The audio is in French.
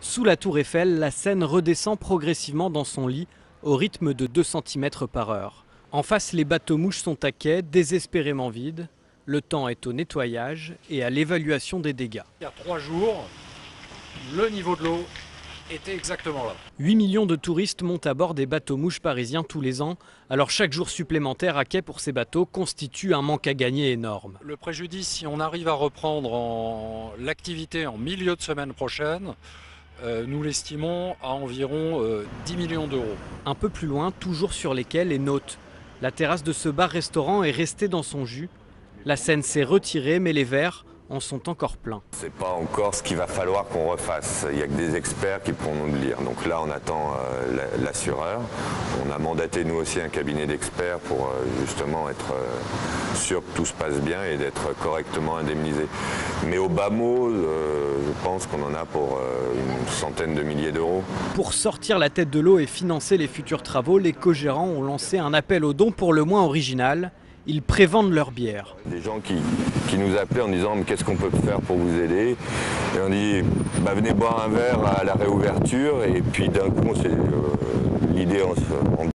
Sous la tour Eiffel, la Seine redescend progressivement dans son lit au rythme de 2 cm par heure. En face, les bateaux-mouches sont à quai, désespérément vides. Le temps est au nettoyage et à l'évaluation des dégâts. Il y a 3 jours, le niveau de l'eau était exactement là. 8 millions de touristes montent à bord des bateaux-mouches parisiens tous les ans. Alors chaque jour supplémentaire à quai pour ces bateaux constitue un manque à gagner énorme. Le préjudice, si on arrive à reprendre l'activité en milieu de semaine prochaine, nous l'estimons à environ 10 millions d'euros. Un peu plus loin, toujours sur les quais, les Nautes. La terrasse de ce bar-restaurant est restée dans son jus. La Seine s'est retirée, mais les verres en sont encore pleins. C'est pas encore ce qu'il va falloir qu'on refasse. Il n'y a que des experts qui pourront nous le dire. Donc là, on attend l'assureur. On a mandaté nous aussi un cabinet d'experts pour justement être sûr que tout se passe bien et d'être correctement indemnisé. Mais au bas mot, je pense qu'on en a pour une centaine de milliers d'euros. Pour sortir la tête de l'eau et financer les futurs travaux, les co-gérants ont lancé un appel aux dons pour le moins original. Ils prévendent leur bière. Des gens qui nous appelaient en disant « mais qu'est-ce qu'on peut faire pour vous aider ?» Et on dit bah, « venez boire un verre à la réouverture » et puis d'un coup l'idée